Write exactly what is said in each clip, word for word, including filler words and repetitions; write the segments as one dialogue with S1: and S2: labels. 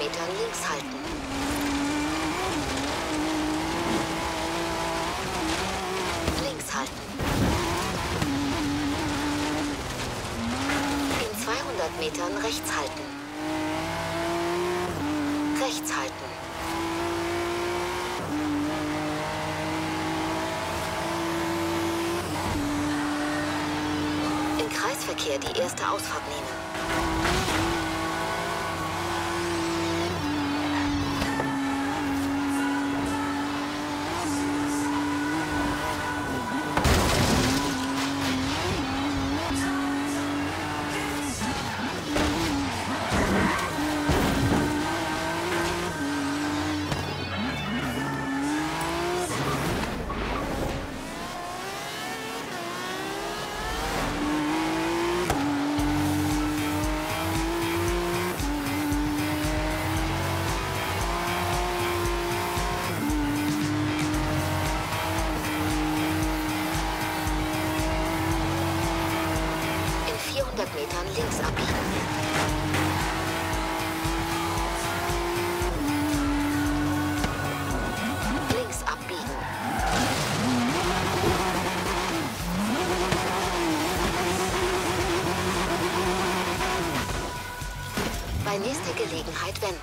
S1: Metern links halten. Links halten. In zweihundert Metern rechts halten. Rechts halten. Im Kreisverkehr die erste Ausfahrt nehmen. vierhundert Metern links abbiegen. Links abbiegen. Bei nächster Gelegenheit wenden.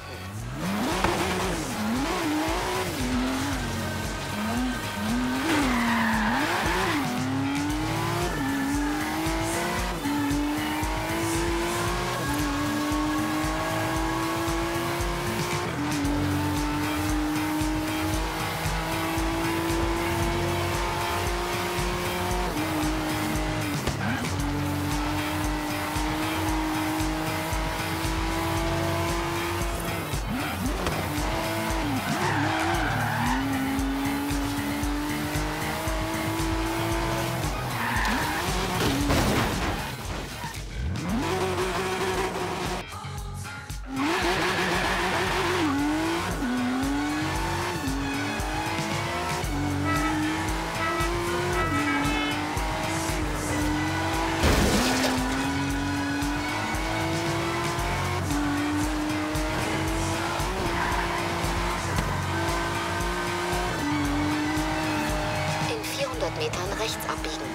S1: Metern rechts abbiegen.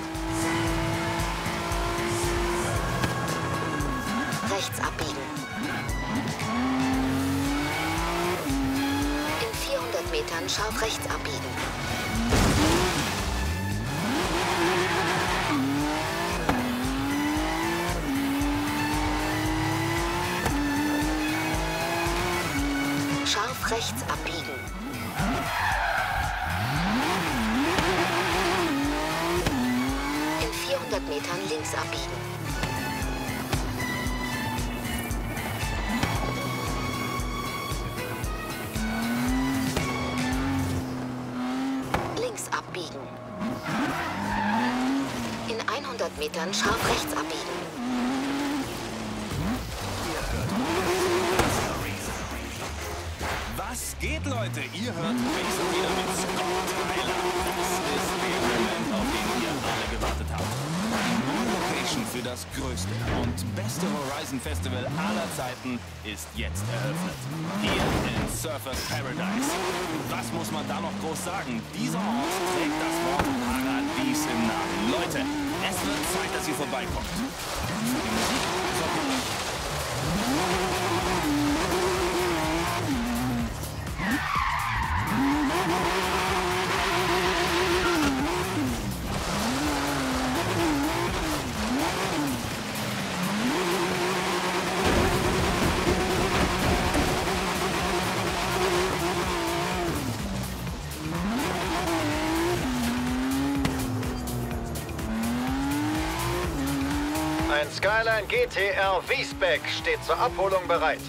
S1: Rechts abbiegen. In vierhundert Metern scharf rechts abbiegen. Scharf rechts abbiegen. vierhundert Metern links abbiegen. Links abbiegen. In hundert Metern scharf rechts abbiegen.
S2: Was geht, Leute? Ihr hört Racer wieder mit Scott Tyler. Das ist der Moment, auf den ihr alle gewartet habt. Die Location für das größte und beste Horizon Festival aller Zeiten ist jetzt eröffnet. Hier in Surfers Paradise. Was muss man da noch groß sagen? Dieser Ort trägt das Wort Paradies im Namen. Leute, es wird Zeit, dass ihr vorbeikommt. Für die Musik sorgt ihr.
S3: Ein Skyline G T R V-Spec steht zur Abholung bereit.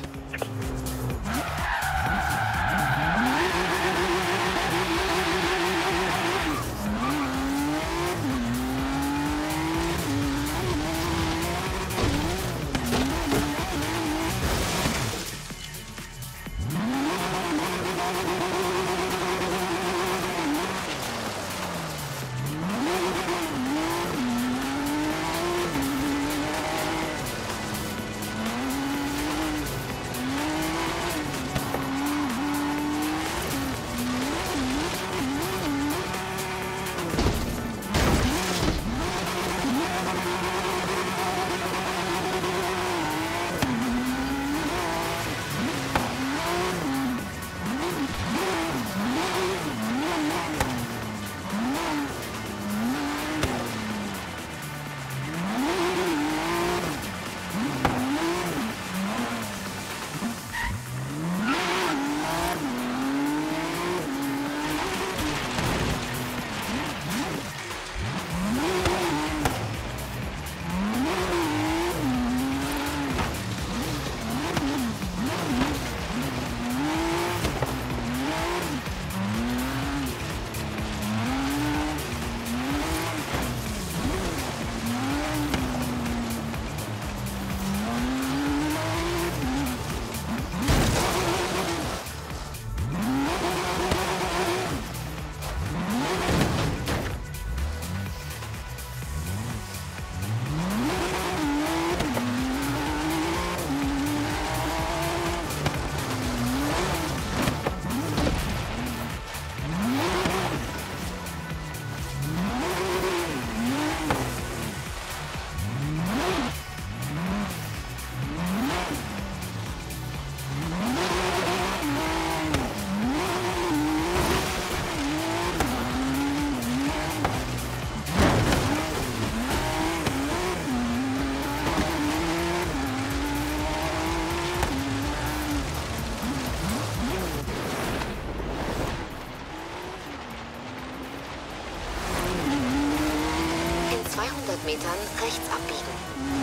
S1: zweihundert Metern rechts abbiegen.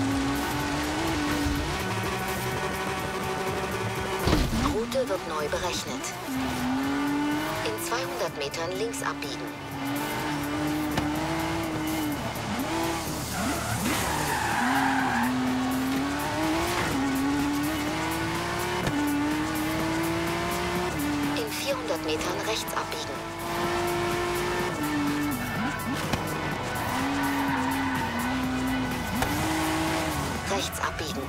S1: Route wird neu berechnet. In zweihundert Metern links abbiegen. In vierhundert Metern rechts abbiegen. Rechts abbiegen.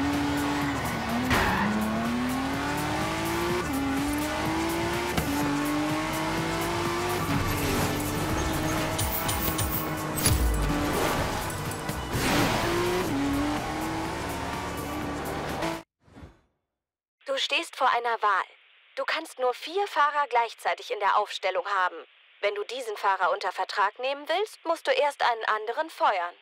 S4: Du stehst vor einer Wahl. Du kannst nur vier Fahrer gleichzeitig in der Aufstellung haben. Wenn du diesen Fahrer unter Vertrag nehmen willst, musst du erst einen anderen feuern.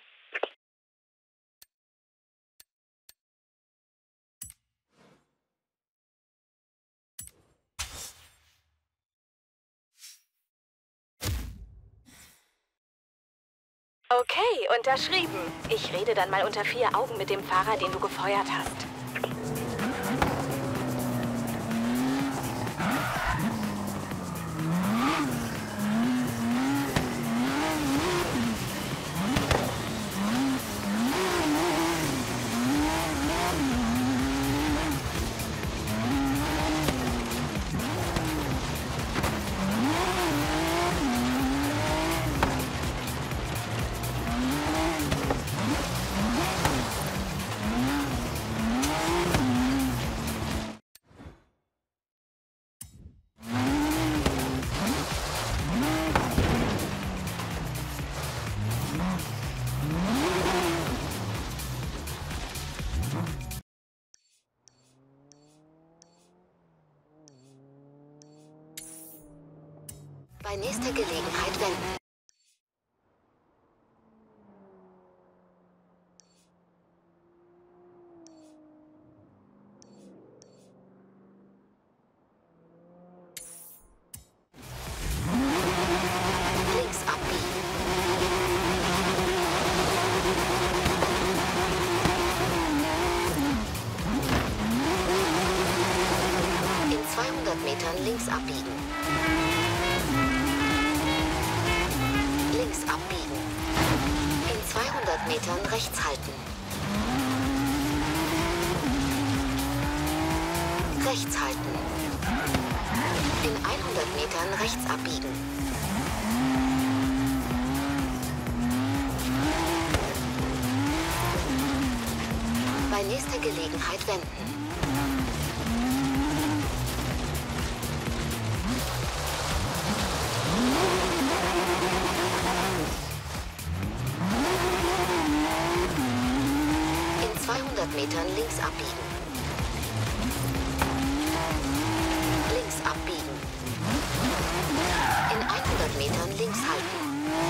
S4: Okay, unterschrieben. Ich rede dann mal unter vier Augen mit dem Fahrer, den du gefeuert hast.
S1: Bei nächster Gelegenheit wenden. Links abbiegen. In zweihundert Metern links abbiegen. Links abbiegen. In zweihundert Metern rechts halten. Rechts halten. In hundert Metern rechts abbiegen. Bei nächster Gelegenheit wenden. zweihundert Metern links abbiegen. Links abbiegen. In hundert Metern links halten.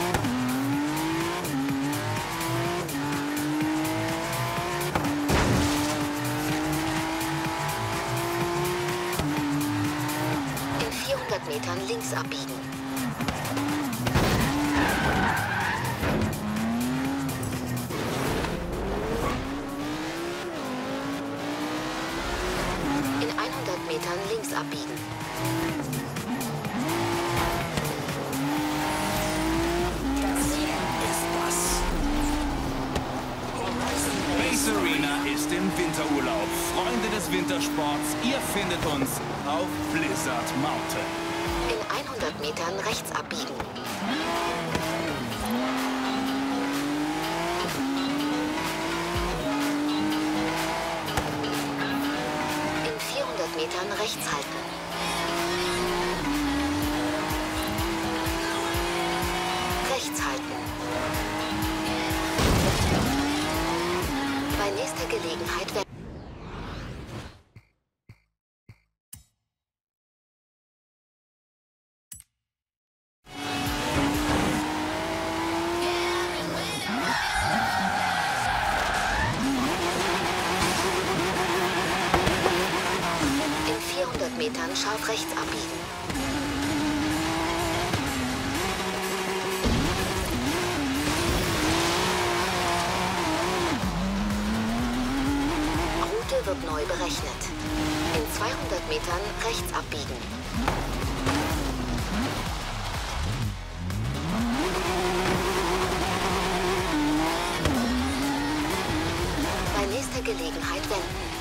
S1: In vierhundert Metern links abbiegen. Metern links abbiegen.
S2: Das hier ist das. Base Arena ist im Winterurlaub. Freunde des Wintersports, ihr findet uns auf Blizzard Mountain.
S1: In hundert Metern rechts abbiegen. Metern rechts halten. Rechts halten. Bei nächster Gelegenheit wenden. Metern scharf rechts abbiegen. wird neu berechnet. In zweihundert Metern rechts abbiegen. Bei nächster Gelegenheit wenden.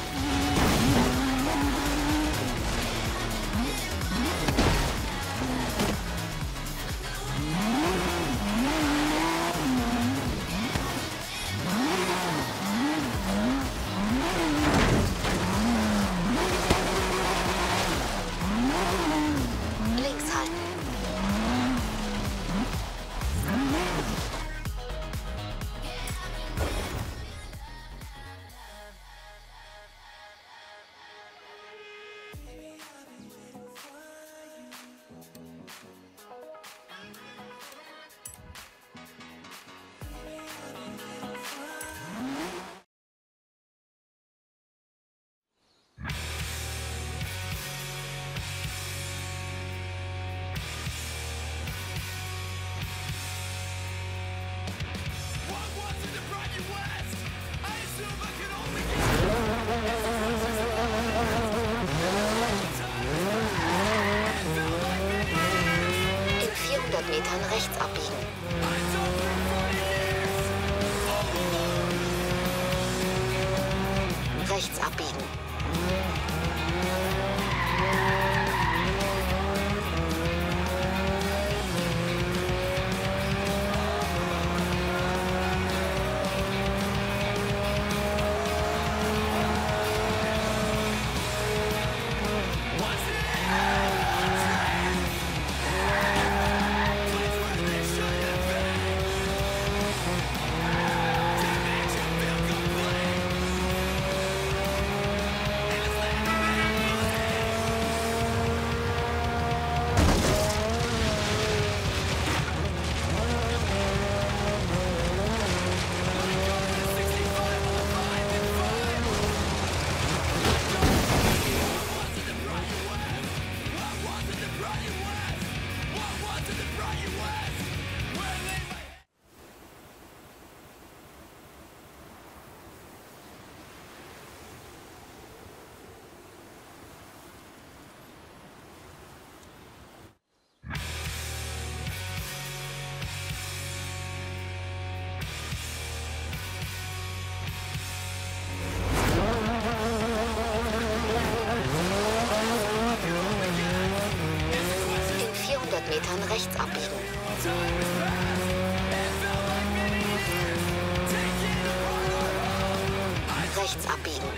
S1: In vierhundert Metern rechts abbiegen. Rechts abbiegen. Metern rechts abbiegen. Rechts abbiegen.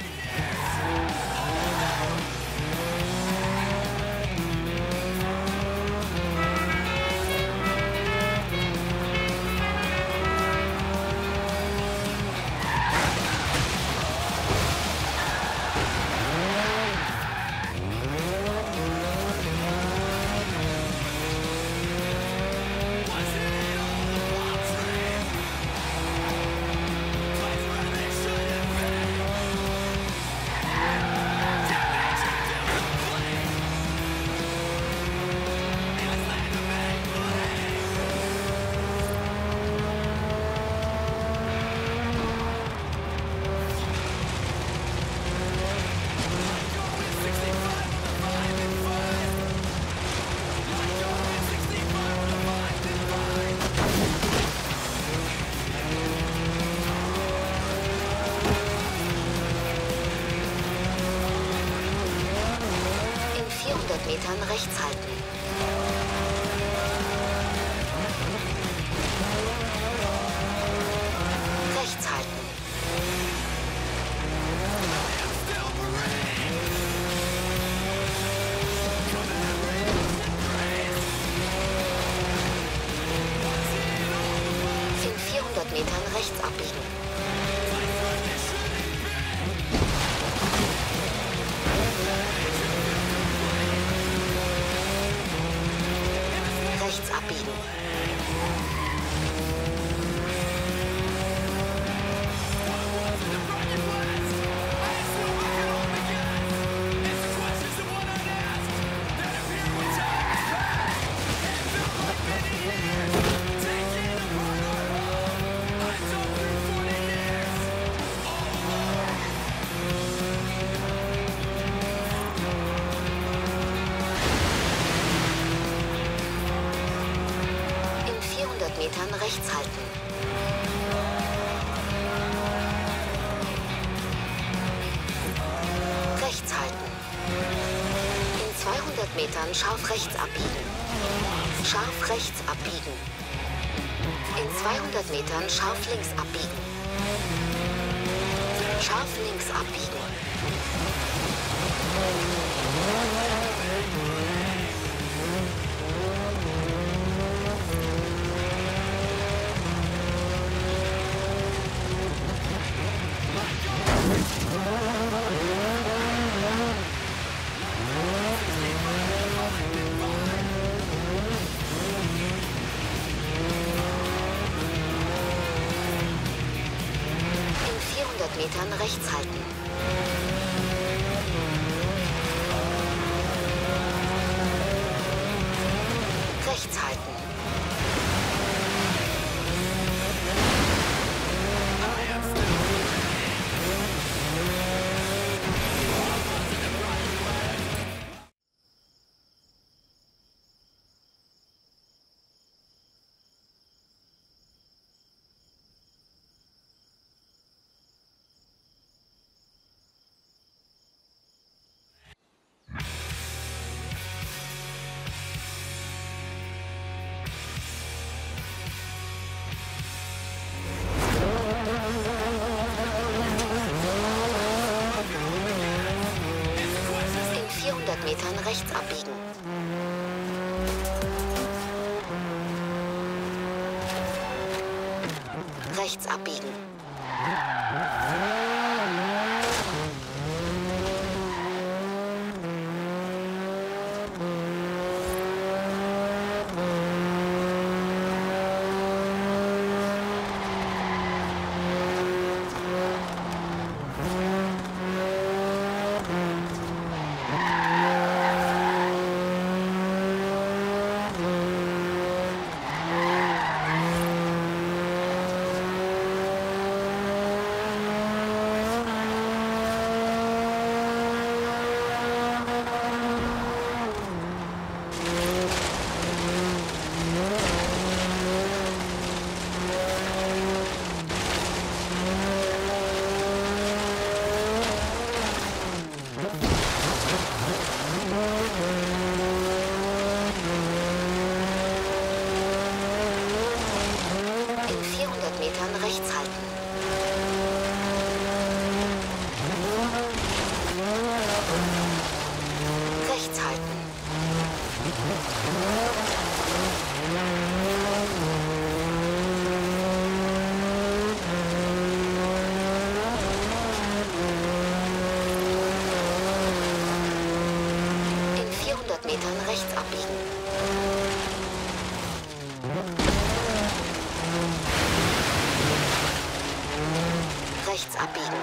S1: vierhundert Metern rechts halten. Rechts halten. In vierhundert Metern rechts abbiegen. Rechts abbiegen. Metern rechts halten. Rechts halten. In zweihundert Metern scharf rechts abbiegen. Scharf rechts abbiegen. In zweihundert Metern scharf links abbiegen. Scharf links abbiegen. Metern rechts halten. Rechts halten. Metern rechts abbiegen. Rechts abbiegen. Rechts halten. Rechts halten. In vierhundert Metern rechts abbiegen. Rechts abbiegen.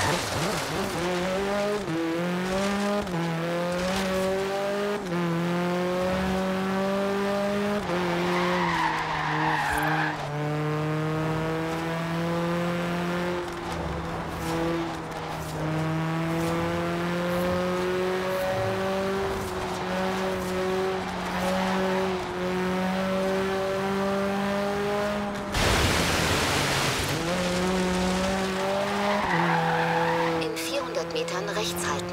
S1: Metern rechts halten.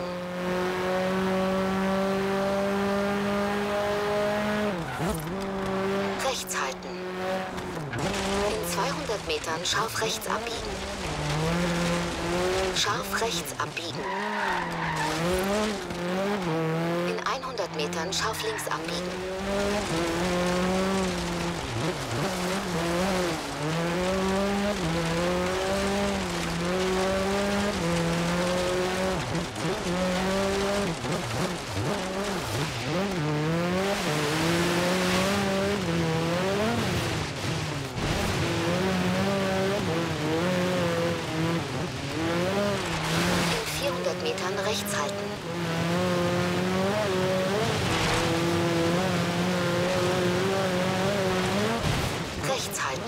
S1: Rechts halten. In zweihundert Metern scharf rechts abbiegen. Scharf rechts abbiegen. In hundert Metern scharf links abbiegen. Metern rechts halten. Rechts halten.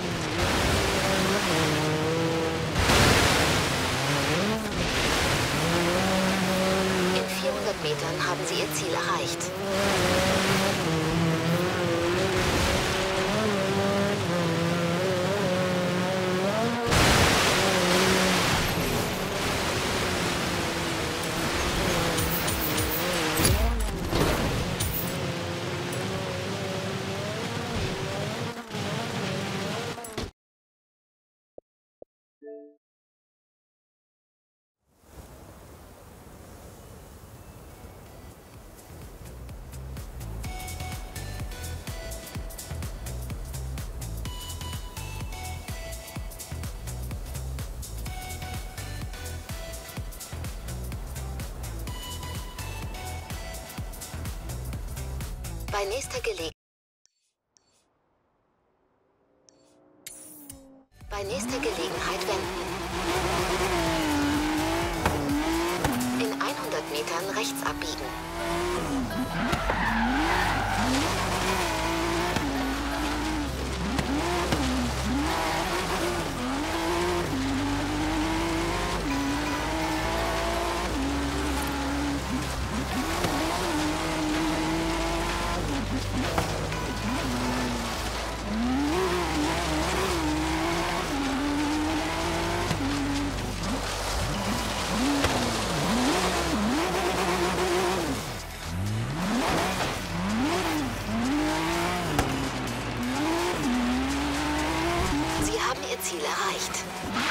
S1: In vierhundert Metern haben Sie Ihr Ziel erreicht. Bei nächster Gelegenheit. Bei nächster Gelegenheit wenden. In hundert Metern rechts abbiegen. Ziel erreicht.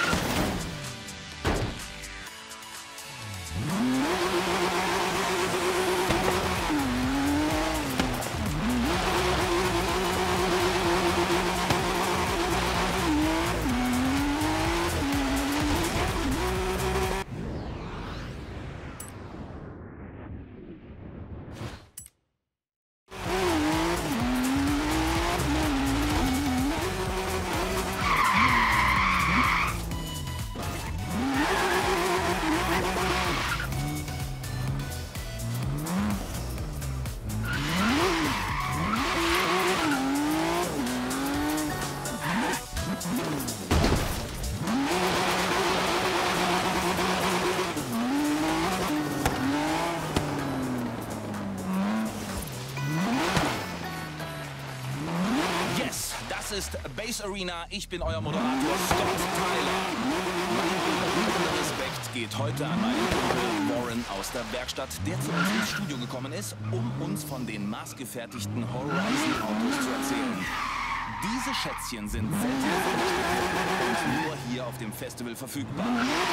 S2: Das ist Base Arena. Ich bin euer Moderator Scott Tyler. Mein Respekt geht heute an meinen Kumpel Warren aus der Werkstatt, der zu uns ins Studio gekommen ist, um uns von den maßgefertigten Horizon-Autos zu erzählen. Diese Schätzchen sind selten und nur hier auf dem Festival verfügbar.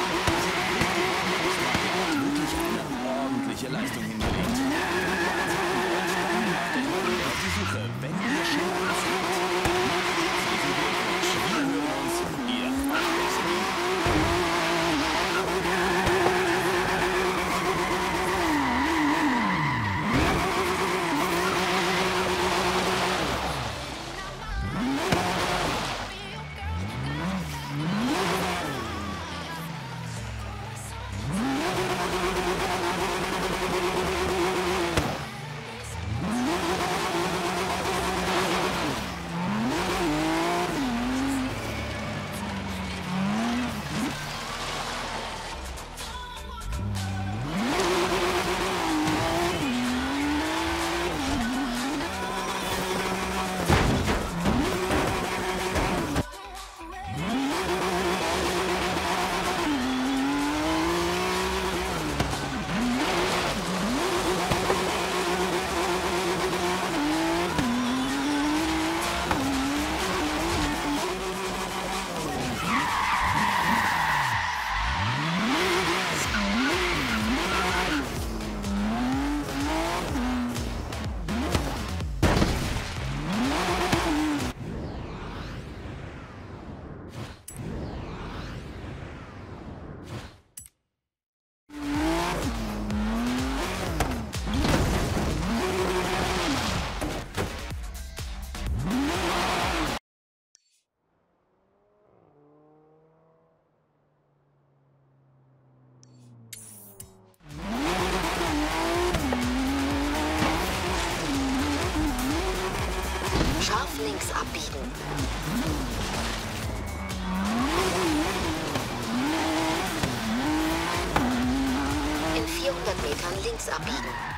S2: Er hat wirklich eine ordentliche Leistung hingelegt. Die Suche, wenn ihr schneller seid. Wir hören uns hier auf Base Arena.
S1: Scharf links abbiegen. In vierhundert Metern links abbiegen.